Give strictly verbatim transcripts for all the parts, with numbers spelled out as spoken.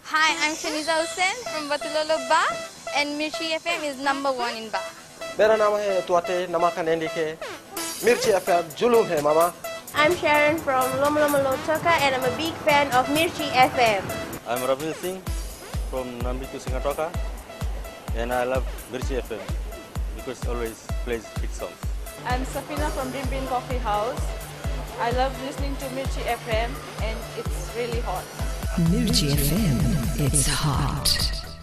Hi, I'm Shaniza Hussain from Batulolo Ba, and Mirchi F M is number one in Ba. मेरा नाम है तुआते नमाका नेंडिके मिर्ची F M जुलूम है मामा. I'm Sharon from Loma Loma Lotoka and I'm a big fan of Mirchi F M. I'm Ravi Singh from Nambitu Singatoka and I love Mirchi F M because it always plays hit songs. I'm Safina from Dream Bean Coffee House. I love listening to Mirchi F M and it's really hot. Mirchi F M, it's hot.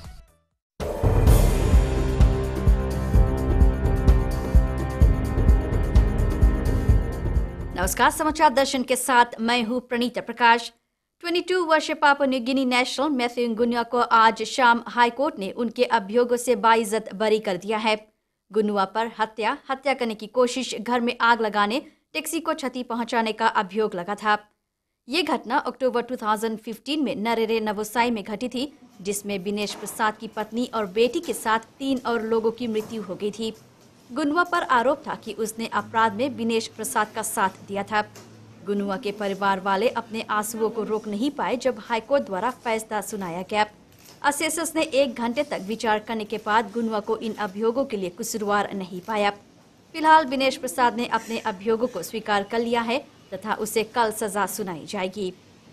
नमस्कार, समाचार दर्शन के साथ मैं हूं प्रणीता प्रकाश। बाईस वर्षीय Papua New Guinea national Matthew Gunua को आज शाम हाईकोर्ट ने उनके अभियोगों से बाइज्जत बरी कर दिया है। गुनुआ पर हत्या, हत्या करने की कोशिश, घर में आग लगाने, टैक्सी को क्षति पहुंचाने का अभियोग लगा था। ये घटना अक्टूबर दो हज़ार पंद्रह में नरेरे नवोसाई में घटी थी, जिसमें बिनेश प्रसाद की पत्नी और बेटी के साथ तीन और लोगों की मृत्यु हो गई थी। गुनुआ पर आरोप था कि उसने अपराध में बिनेश प्रसाद का साथ दिया था। गुनुआ के परिवार वाले अपने आंसुओं को रोक नहीं पाए जब हाईकोर्ट द्वारा फैसला सुनाया गया। असेसर्स ने एक घंटे तक विचार करने के बाद गुनुआ को इन अभियोगों के लिए कसूरवार नहीं पाया। फिलहाल बिनेश प्रसाद ने अपने अभियोगों को स्वीकार कर लिया है तथा उसे कल सजा सुनाई जाएगी।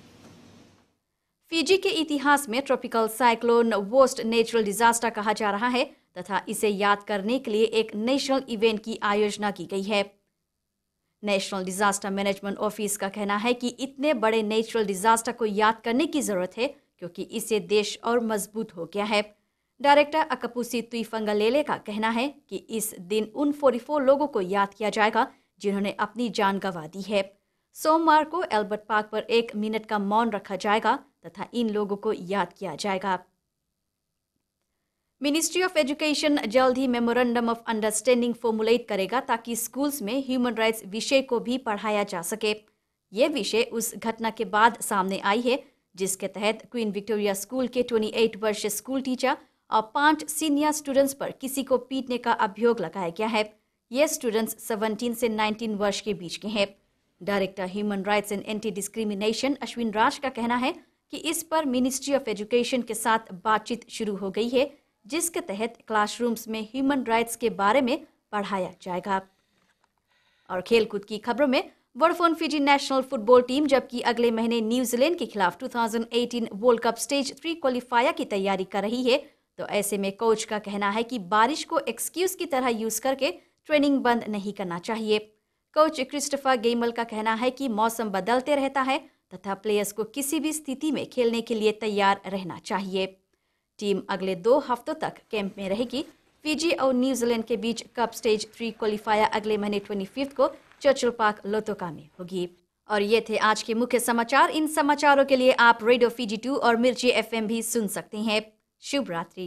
फिजी के इतिहास में tropical cyclone worst natural disaster कहा जा रहा है तथा इसे याद करने के लिए एक नेशनल इवेंट की आयोजना की गई है। नेशनल डिजास्टर मैनेजमेंट ऑफिस का कहना है कि इतने बड़े नेचुरल डिजास्टर को याद करने की जरूरत है क्योंकि इससे देश और मजबूत हो गया है। डायरेक्टर अकपुसी तुइफंगलेले का कहना है कि इस दिन उन चौवालीस लोगों को याद किया जाएगा जिन्होंने अपनी जान गंवा दी है। सोमवार को एल्बर्ट पार्क पर एक मिनट का मौन रखा जाएगा तथा इन लोगों को याद किया जाएगा। मिनिस्ट्री ऑफ एजुकेशन जल्द ही मेमोरेंडम ऑफ अंडरस्टैंडिंग फॉर्मुलेट करेगा ताकि स्कूल्स में ह्यूमन राइट्स विषय को भी पढ़ाया जा सके। ये विषय उस घटना के बाद सामने आई है जिसके तहत क्वीन विक्टोरिया स्कूल के अट्ठाईस वर्षीय स्कूल टीचर और पांच सीनियर स्टूडेंट्स पर किसी को पीटने का अभियोग लगाया गया है। ये स्टूडेंट्स सत्रह से उन्नीस वर्ष के बीच के हैं। Director human rights and anti discrimination Ashwin Raj का कहना है कि इस पर मिनिस्ट्री ऑफ एजुकेशन के साथ बातचीत शुरू हो गई है जिसके तहत क्लासरूम्स में ह्यूमन राइट्स के बारे में पढ़ाया जाएगा। और खेलकूद की खबरों में Vodafone Fiji national football team जबकि अगले महीने न्यूजीलैंड के खिलाफ दो हज़ार अठारह world cup stage three qualifier की तैयारी कर रही है, तो ऐसे में कोच का कहना है कि बारिश को एक्सक्यूज की तरह यूज करके ट्रेनिंग बंद नहीं करना चाहिए। कोच क्रिस्टोफर गेमल का कहना है कि मौसम बदलते रहता है तथा प्लेयर्स को किसी भी स्थिति में खेलने के लिए तैयार रहना चाहिए। टीम अगले दो हफ्तों तक कैंप में रहेगी। फिजी और न्यूजीलैंड के बीच कप स्टेज थ्री क्वालिफायर अगले महीने पच्चीस को चर्चिल पार्क लोतोका में होगी। और ये थे आज के मुख्य समाचार। इन समाचारों के लिए आप रेडियो फिजी टू और मिर्ची एफ एम भी सुन सकते हैं। शुभ रात्रि।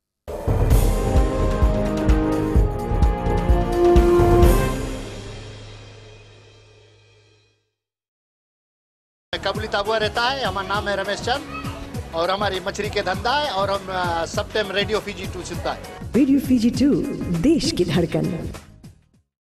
कबूली ताबुआ रहता है। हमारा नाम है रमेश चंद और हमारी मछली के धंधा है और हम सब टाइम रेडियो फिजी टू सुनता है। रेडियो फिजी टू, देश की धड़कन।